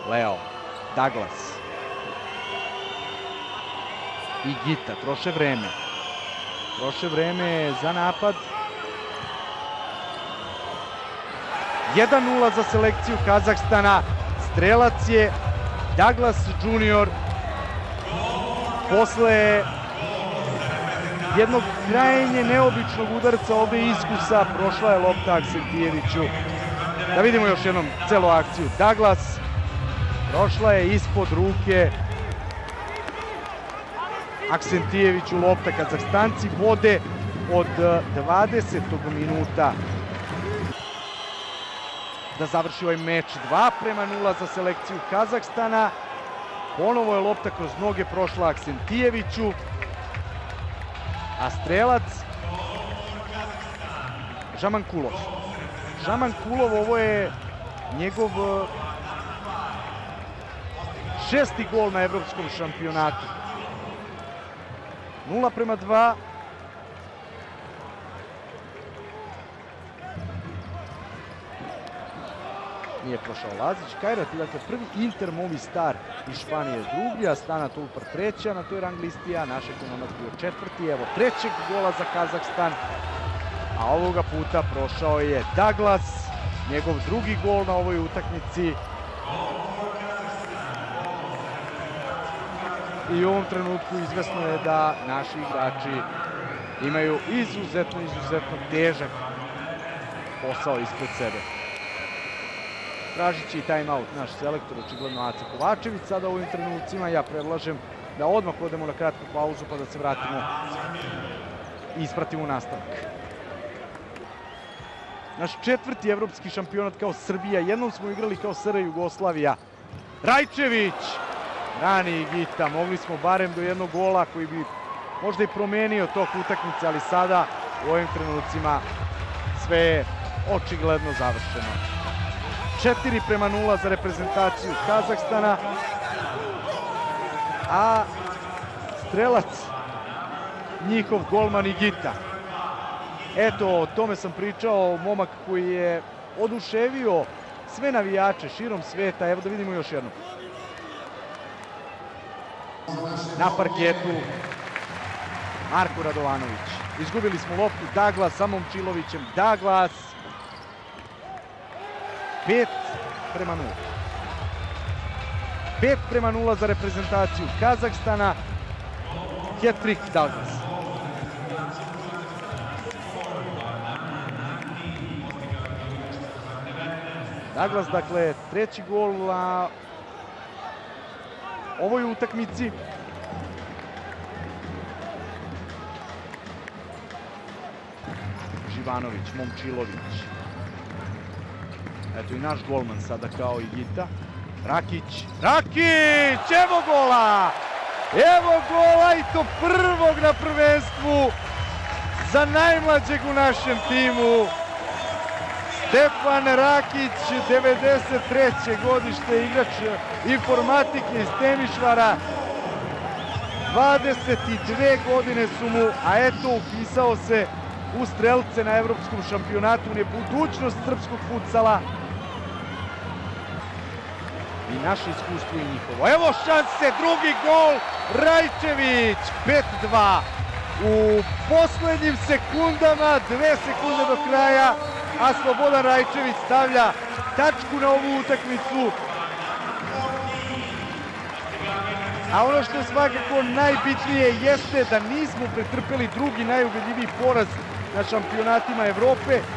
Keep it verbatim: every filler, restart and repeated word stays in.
Leo, Douglas i Gita troše vreme. Troše vreme za napad. jedan nula za selekciju Kazahstana. Strelac je Douglas junior Posle jednog krajnje neobičnog udarca ovde iskusa prošla je lopta Aksentijeviću. Da vidimo još jednom celu akciju. Douglas prošla je ispod ruke Aksentijeviću lopta. Kazahstanci vode od dvadesetog minuta da završi ovaj meč. dva prema nula za selekciju Kazahstana. Ponovo je lopta kroz noge prošla Aksentijeviću, a strelac Žamankulov. Žamankulov, ovo je njegov šesti gol na evropskom šampionatu. nula prema dva. Nije prošao Lazić. Kajrat je dakle prvi Inter Movistar iz Španije drugi, a Astana Tulpar treća na toj rang listi, a naš Ekonomac bio četvrti. Evo trećeg gola za Kazahstan, a ovoga puta prošao je Douglas, njegov drugi gol na ovoj utakmici. I u ovom trenutku izvesno je da naši igrači imaju izuzetno, izuzetno težak posao ispred sebe. Tražit će i time-out naš selektor, očigledno Aca Kovačević. Sada u ovim trenucima ja predlažem da odmah odemo na kratku pauzu pa da se vratimo i ispratimo nastavak. Naš četvrti evropski šampionat kao Srbija. Jednom smo igrali kao S R Jugoslavija. Rajčević! Rani Gita. Mogli smo barem do jednog gola koji bi možda i promenio tok utakmice, ali sada u ovim trenucima sve je očigledno završeno. četiri prema nula za reprezentaciju Kazahstana, a strelac njihov golman i Gita. Eto, o tome sam pričao, momak koji je oduševio sve navijače širom sveta. Evo da vidimo još jednom. Na parketu Marko Radovanović. Izgubili smo loptu. Douglas sa Momčilovićem. Douglas. pet prema nula. pet prema nula za reprezentaciju Kazahstana. Hat-trick Douglas. Douglas, dakle, treći gol na ovoj utakmici. Živanović, Momčilović. Eto i naš golman sada kao i Gita. Rakić, Rakić! Evo gola! Evo gola i to prvog na prvenstvu za najmlađeg u našem timu. Stefan Rakić, devedeset treće godište, igrač informatike iz Temišvara. dvadeset dve godine su mu, a eto upisao se u strelce na evropskom šampionatu. On je budućnost srpskog futsala. I naše iskustvo i njihovo. Evo šanse, drugi gol, Rajčević, pet dva. U poslednjim sekundama, dve sekunde do kraja, a Slobodan Rajčević stavlja tačku na ovu utakmicu. A ono što je svakako najbitnije jeste da nismo pretrpeli drugi najubedljiviji poraz na šampionatima Evrope